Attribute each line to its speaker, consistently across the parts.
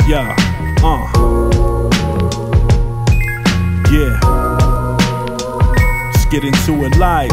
Speaker 1: Yeah, yeah. Let's get into it like,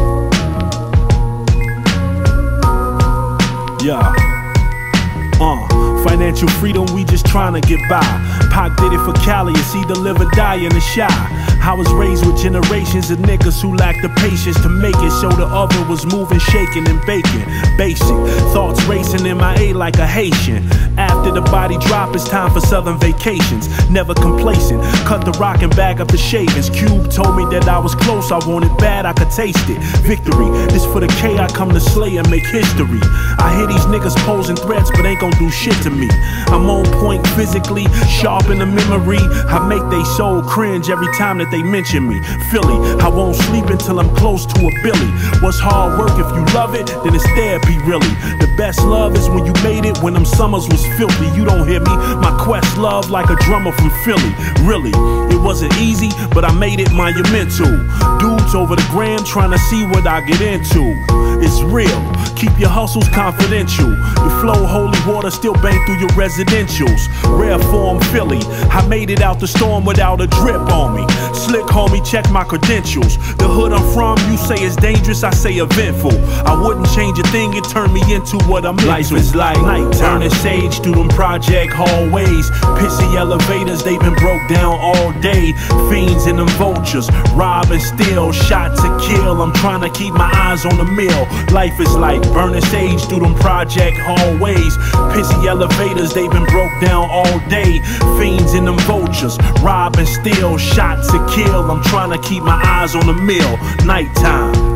Speaker 1: yeah. Financial freedom, we just tryna get by. Pac did it for Cali, it's either live or die in the shy. I was raised with generations of niggas who lacked the patience to make it, so the oven was moving, shaking, and baking. Basic thoughts racing in my A like a Haitian. After the body drop, it's time for southern vacations. Never complacent, cut the rock and bag up the shavings. Cube told me that I was close, I wanted bad, I could taste it. Victory, this for the K, I come to slay and make history. I hear these niggas posing threats, but ain't gon' do shit to me. I'm on point physically, sharp in the memory. I make they soul cringe every time that they mention me. Philly, I won't sleep until I'm close to a Billy. What's hard work? If you love it, then it's therapy really. The best love is when you made it, when them summers was filthy. You don't hear me? My quest love like a drummer from Philly. Really, it wasn't easy, but I made it monumental. Dudes over the gram trying to see what I get into. It's real, keep your hustles confidential. The flow holy water still bang through your residentials. Rare form Philly, I made it out the storm without a drip on me. Slick homie, check my credentials. The hood I'm from, you say it's dangerous, I say eventful. I wouldn't change a thing, it turned me into what I'm into. Life is like nighttime, turning sage through them project hallways. Pissy elevators, they've been broke down all day. Fiends and them vultures, rob and steal, shot to kill. I'm trying to keep my eyes on the mill. Life is like burning sage through them project hallways. Pissy elevators, they've been broke down all day. Fiends and them vultures, rob and steal, shot to kill. I'm trying to keep my eyes on the mill. Nighttime.